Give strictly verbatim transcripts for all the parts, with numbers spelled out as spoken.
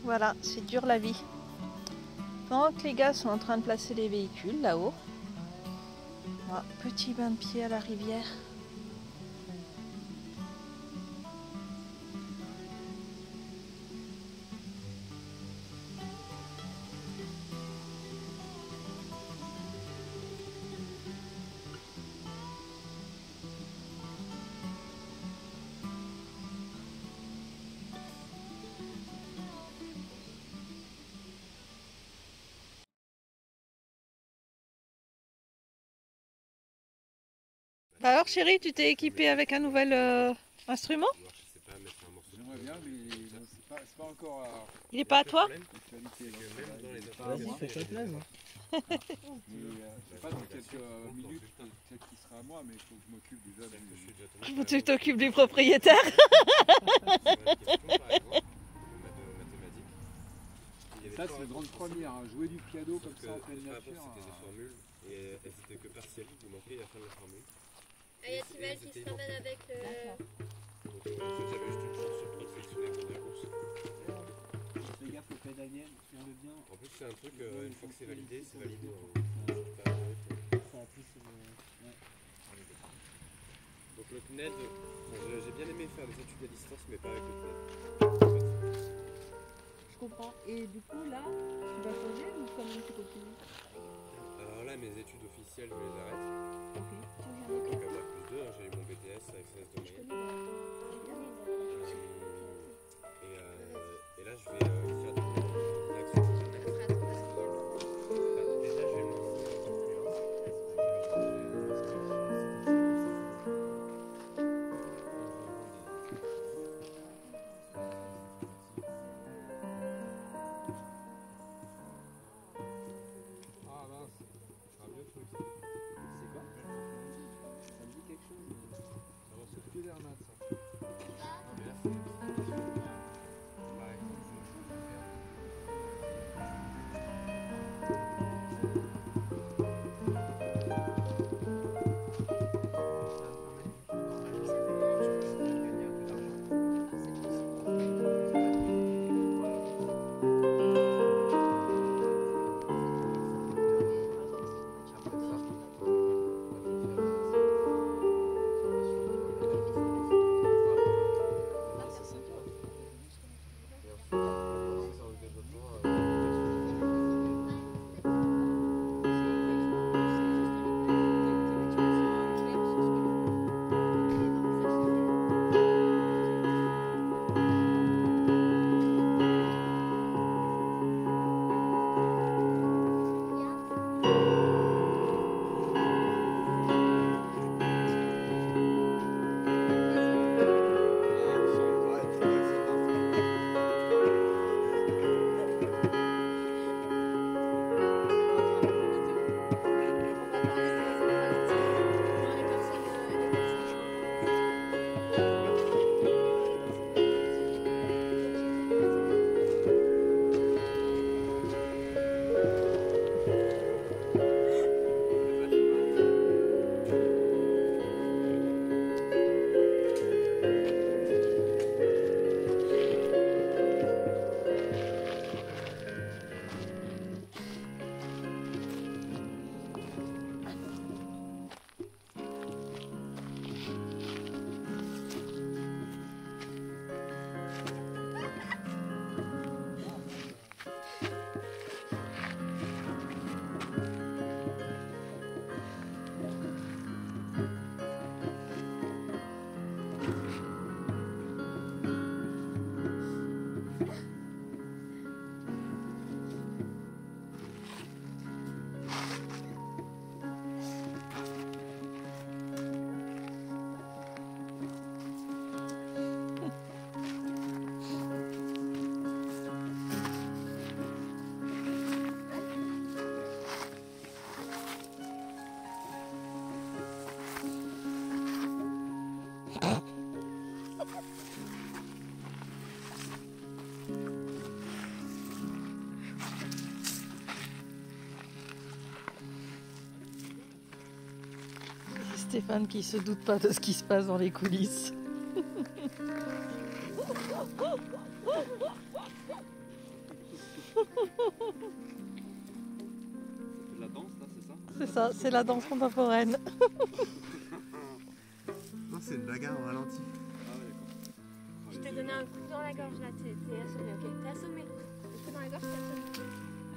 Voilà, c'est dur la vie. Pendant que les gars sont en train de placer les véhicules là-haut. Voilà, petit bain de pied à la rivière. Alors chérie, tu t'es équipée avec un nouvel euh, instrument? J'aimerais bien, mais c'est pas, pas encore à... Il n'est pas à toi? Vas-y, fais-toi plaisir. Je sais pas dans quelques minutes, peut-être qu'il sera à moi, mais il faut que je m'occupe déjà du... Tu t'occupes du propriétaire? Ça c'est la grande première, hein. Jouer du piano comme ça en pleine nature. C'était des formules et elles étaient que partielles, il manquait la fin de la formule. Ah, il y a Timal qui se ramène avec le... Donc en fait j'avais juste une chance sur trop sélectionner pour la course. Fais gaffe au pédalier, tiens-le bien. En plus c'est un truc, euh, une fois que c'est validé, c'est validé. En... Ça, en plus, euh, ouais. Donc le C N E D, bon, j'ai bien aimé faire des études à distance, mais pas avec le C N E D. Je comprends. Et du coup, là, tu vas changer ou quand même tu continues? Alors là, mes études officielles, je les arrête. Ok. Donc à bac plus deux, hein, j'ai eu mon B T S avec seize de moyenne. Et, euh, et là, je vais euh, faire des cours d'action. Déjà, je vais me lancer. Ah mince, ça sera bien truc ça. C'est quoi? Ça me dit quelque chose. Alors c'est que l'air mat ça. Non mais là c'est... Par exemple, je vais faire... Stéphane qui se doute pas de ce qui se passe dans les coulisses. C'est ça, c'est la danse contemporaine. Non, c'est une bagarre au ralenti. Ah ouais, d'accord. Je t'ai donné un coup dans la gorge là, t'es t'es assommé, ok? T'es assommé. Un coup dans la gorge, t'es assommé.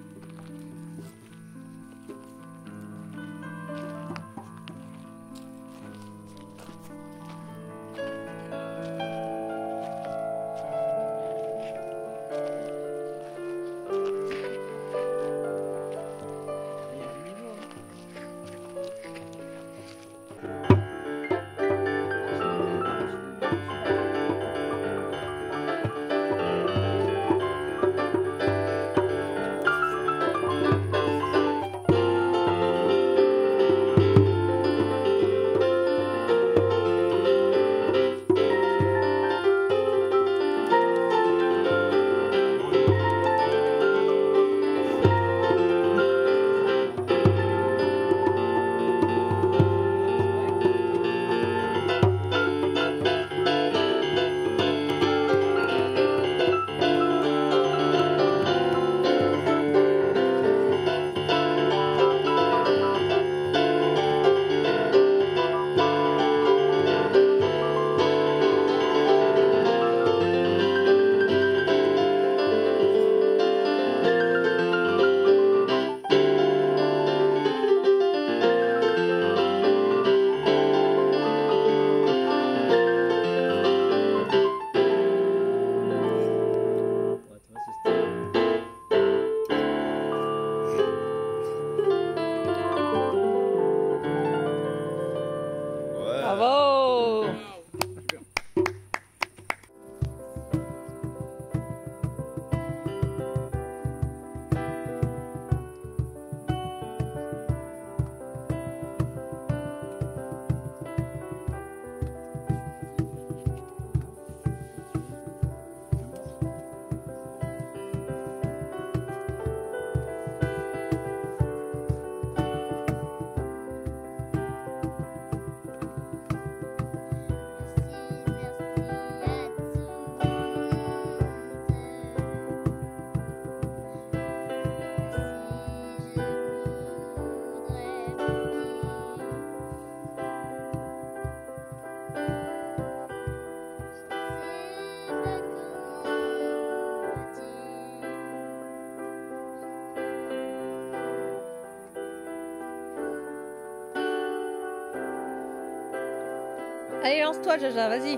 Bravo! Allez, lance-toi, Jaja, vas-y.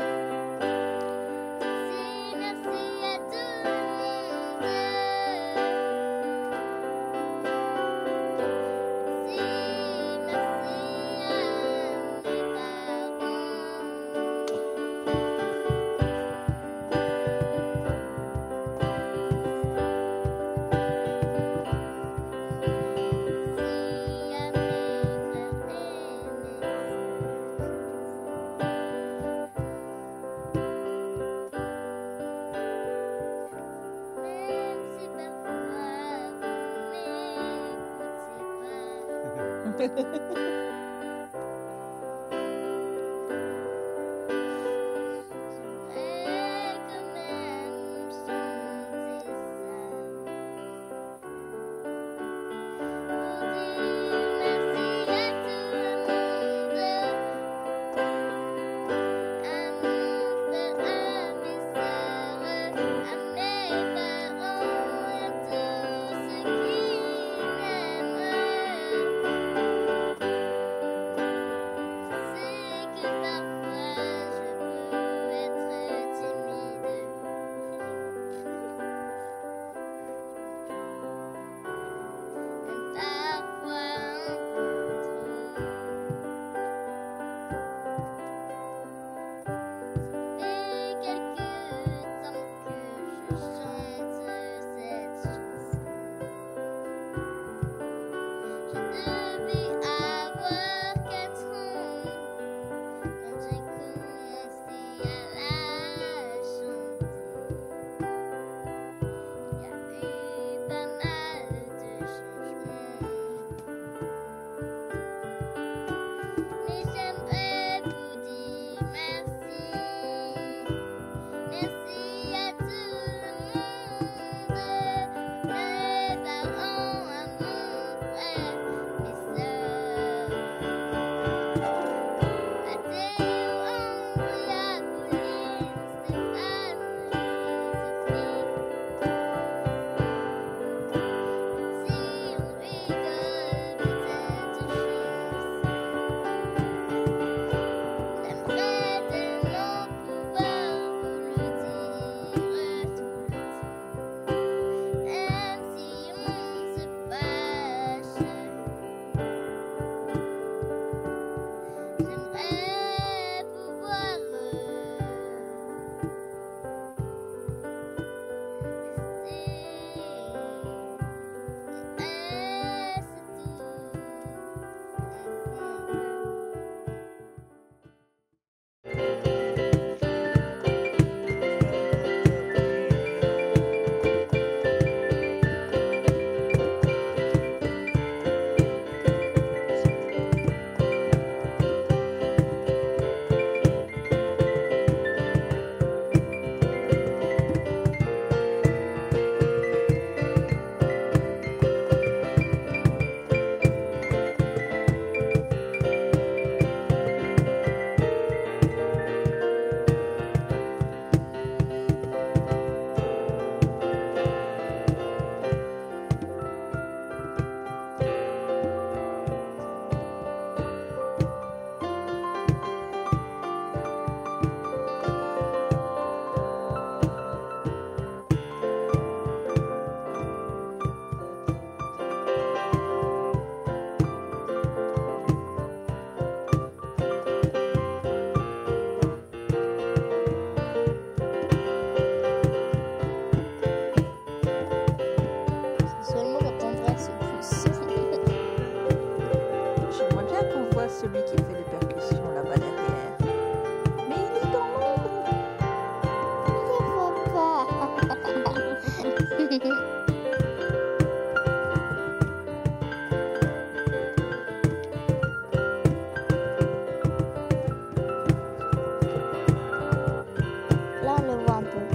Là, on le voit un peu.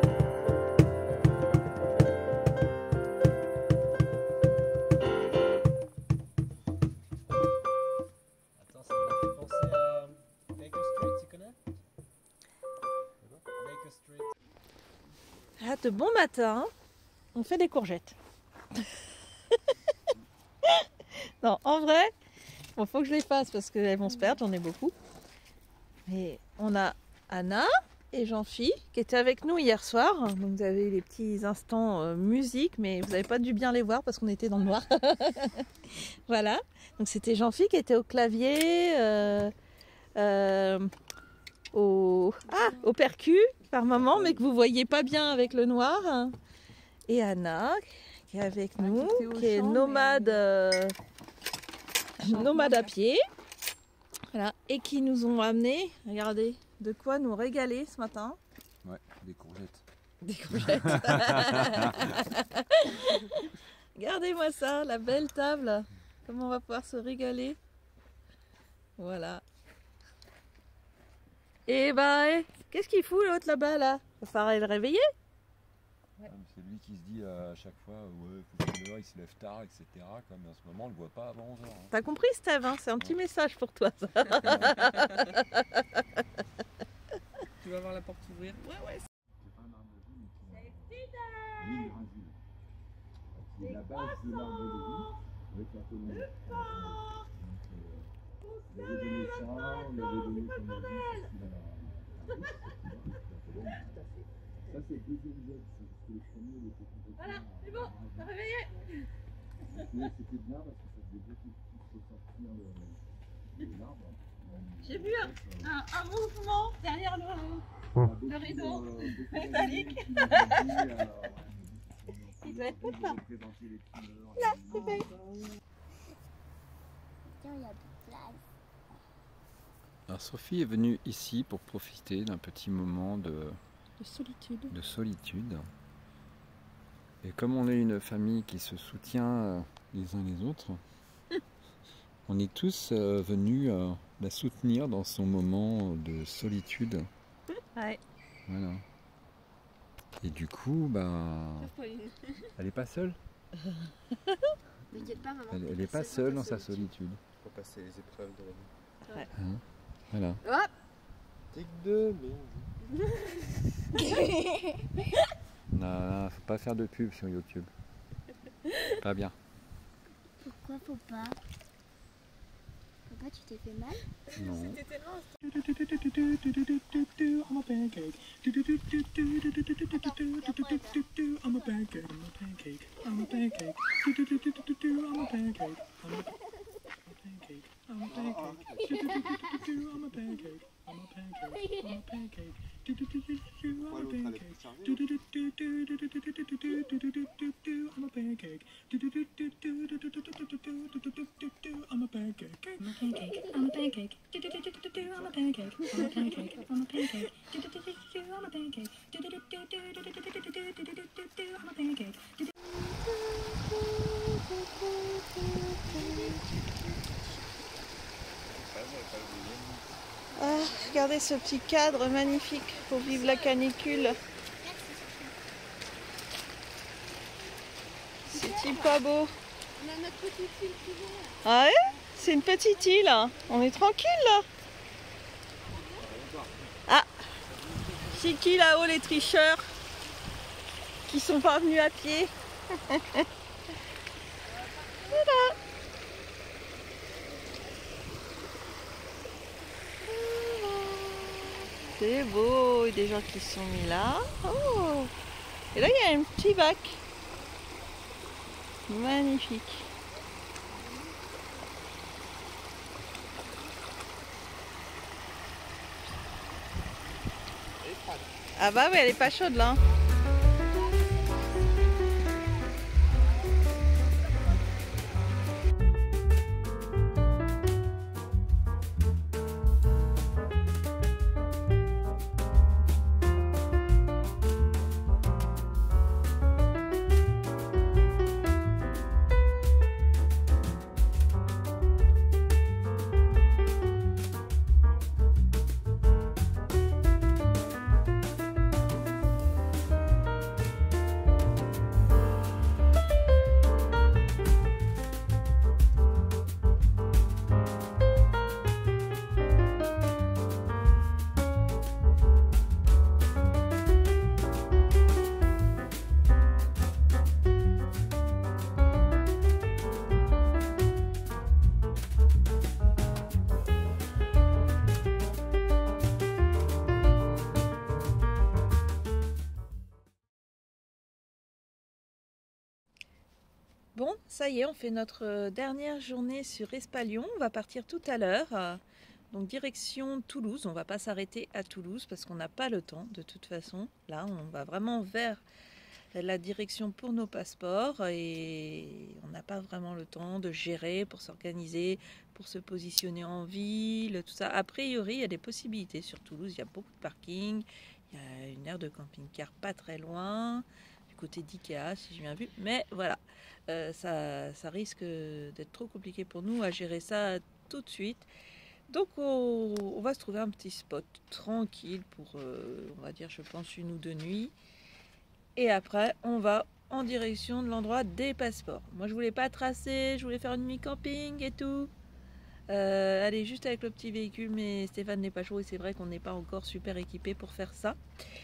Attends, ça m'a fait penser à Baker Street, tu connais? Baker Street. Ah, de bon matin, on fait des courgettes. Non, en vrai, il faut que je les fasse parce qu'elles vont se perdre, j'en ai beaucoup. Mais on a Anna et Jean-Phi qui étaient avec nous hier soir. Donc vous avez les petits instants euh, musique, mais vous n'avez pas dû bien les voir parce qu'on était dans le noir. Voilà. Donc c'était Jean-Phi qui était au clavier, euh, euh, au, ah, au percu par moment, mais que vous voyez pas bien avec le noir. Et Anna qui est avec nous, qui était au qui est chant, nomade, mais- euh, nomade à pied. Voilà. Et qui nous ont amené, regardez, de quoi nous régaler ce matin. Ouais, des courgettes. Des courgettes. Regardez-moi ça, la belle table. Comment on va pouvoir se régaler. Voilà. Et bah, eh, qu'est-ce qu'il fout l'autre là-bas là? Il va falloir le réveiller. C'est lui qui se dit euh, à chaque fois, ouais, faut qu'il dehors, il se lève tard, et cetera. Comme en ce moment, on le voit pas avant onze heures. Hein. T'as compris, Steve, hein, c'est un petit message pour toi. Ça. Tu vas voir la porte s'ouvrir. Ouais, ouais. C'est pas un arbre de vie, mais qui est l'île Rasile. Qui est la base de l'arbre de vie avec la commune. Donc, euh, on avait donné ça, on avait donné comme on dit, ça c'est le deuxième jet, c'est le premier, il était complètement. Voilà, c'est bon, t'as réveillé. C'était bien parce que ça faisait beaucoup plus ressortir le- de l'arbre. J'ai vu un, un, un mouvement derrière le, le rideau métallique. Il doit être content. Là, c'est fait. Tiens, il y a plus de place. Alors Sophie est venue ici pour profiter d'un petit moment de, De solitude. de solitude. Et comme on est une famille qui se soutient euh, les uns les autres, on est tous euh, venus euh, la soutenir dans son moment de solitude. Ouais. Voilà. Et du coup, bah, elle est pas seule. T'inquiète pas, maman. Elle, elle est pas seule dans sa solitude. Pour passer les épreuves de la vie. Hein, voilà. Hop. Tic de mais. Non, non, faut pas faire de pub sur YouTube. Pas bien. Pourquoi faut pas? Papa, tu t'es fait mal? Non. Ah, regardez ce petit cadre magnifique pour vivre la canicule. C'est pas beau. On a notre petite fille qui vient. Ah ouais? C'est une petite île. On est tranquille là. Ah, c'est qui là-haut les tricheurs qui sont pas venus à pied? Voilà. C'est beau, il y a des gens qui sont mis là. Oh. Et là, il y a un petit bac. Magnifique. Ah bah oui, elle est pas chaude là. Bon, ça y est, on fait notre dernière journée sur Espalion. On va partir tout à l'heure. Donc direction Toulouse. On ne va pas s'arrêter à Toulouse parce qu'on n'a pas le temps de toute façon. Là, on va vraiment vers la direction pour nos passeports et on n'a pas vraiment le temps de gérer pour s'organiser, pour se positionner en ville, tout ça. A priori, il y a des possibilités sur Toulouse. Il y a beaucoup de parking. Il y a une aire de camping-car pas très loin, du côté d'Ikea, si j'ai bien vu. Mais voilà. Euh, ça, ça risque d'être trop compliqué pour nous à gérer ça tout de suite. Donc on, on va se trouver un petit spot tranquille pour, euh, on va dire, je pense, une ou deux nuits. Et après, on va en direction de l'endroit des passeports. Moi, je voulais pas tracer, je voulais faire une nuit camping et tout. Euh, aller juste avec le petit véhicule, mais Stéphane n'est pas chaud et c'est vrai qu'on n'est pas encore super équipé pour faire ça.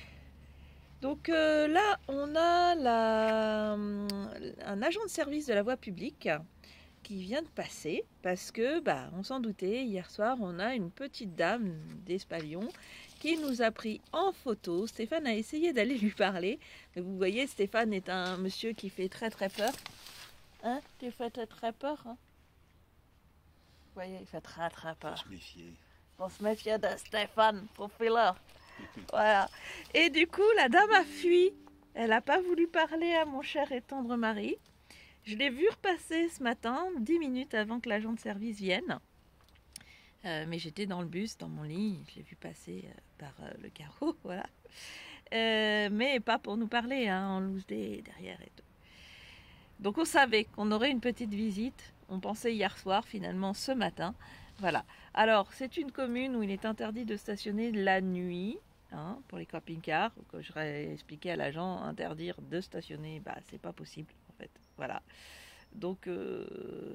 Donc euh, là, on a la, un agent de service de la voie publique qui vient de passer parce que, bah, on s'en doutait, hier soir, on a une petite dame d'Espalion qui nous a pris en photo. Stéphane a essayé d'aller lui parler, mais vous voyez, Stéphane est un monsieur qui fait très très peur. Hein? Tu fais très très peur, hein? Vous voyez, il fait très très peur. Faut se méfier. Faut se méfier de Stéphane, profileur. Voilà. Et du coup, la dame a fui. Elle n'a pas voulu parler à mon cher et tendre mari. Je l'ai vu repasser ce matin, dix minutes avant que l'agent de service vienne. Euh, mais j'étais dans le bus, dans mon lit. Je l'ai vu passer euh, par euh, le carreau, voilà. Euh, mais pas pour nous parler, hein, en loose day derrière et tout. Donc on savait qu'on aurait une petite visite. On pensait hier soir, finalement ce matin. Voilà. Alors, c'est une commune où il est interdit de stationner la nuit, hein, pour les camping-cars. Comme j'aurais expliqué à l'agent, interdire de stationner, bah, c'est pas possible, en fait. Voilà. Donc, euh...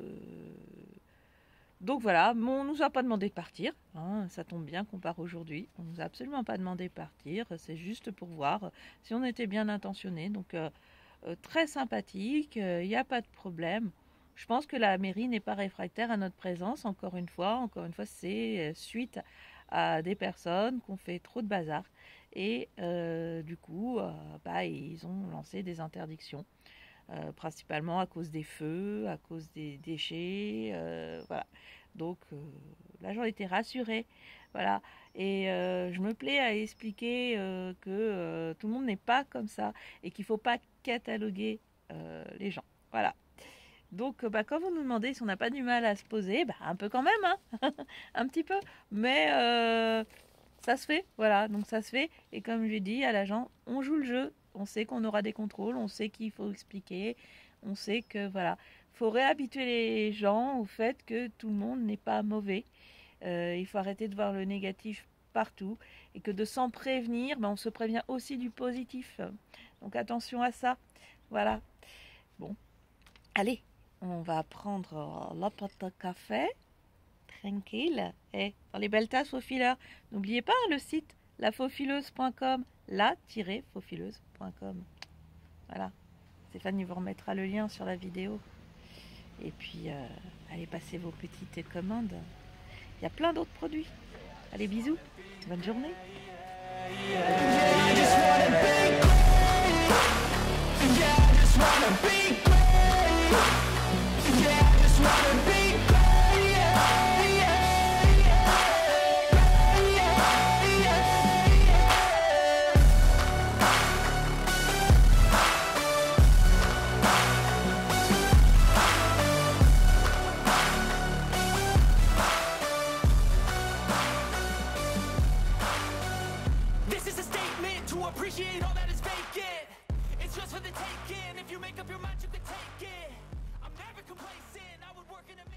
Donc voilà, mais on nous a pas demandé de partir. Hein. Ça tombe bien qu'on part aujourd'hui. On nous a absolument pas demandé de partir. C'est juste pour voir si on était bien intentionné. Donc, euh, euh, très sympathique. Il euh, n'y a pas de problème. Je pense que la mairie n'est pas réfractaire à notre présence, encore une fois. Encore une fois, c'est suite à des personnes qui ont fait trop de bazar. Et euh, du coup, euh, bah, ils ont lancé des interdictions, euh, principalement à cause des feux, à cause des déchets. Euh, voilà. Donc, euh, l'agent était rassuré. Voilà. Et euh, je me plais à expliquer euh, que euh, tout le monde n'est pas comme ça et qu'il ne faut pas cataloguer euh, les gens. Voilà. Donc, bah, quand vous nous demandez si on n'a pas du mal à se poser, bah, un peu quand même, hein un petit peu, mais euh, ça se fait, voilà, donc ça se fait. Et comme j'ai dit à l'agent, on joue le jeu, on sait qu'on aura des contrôles, on sait qu'il faut expliquer, on sait que, voilà, il faut réhabituer les gens au fait que tout le monde n'est pas mauvais. Euh, il faut arrêter de voir le négatif partout et que de s'en prévenir, bah, on se prévient aussi du positif. Donc, attention à ça, voilà. Bon, allez. On va prendre la pâte à café, tranquille, et dans les belles tasses Faufiler. N'oubliez pas le site la faufileuse point com, la tiret faufileuse point com. Voilà, Stéphane vous remettra le lien sur la vidéo. Et puis, euh, allez passer vos petites commandes. Il y a plein d'autres produits. Allez, bisous, bonne journée. Appreciate all that is vacant. It's just for the taking. If you make up your mind, you can take it. I'm never complacent. I would work in a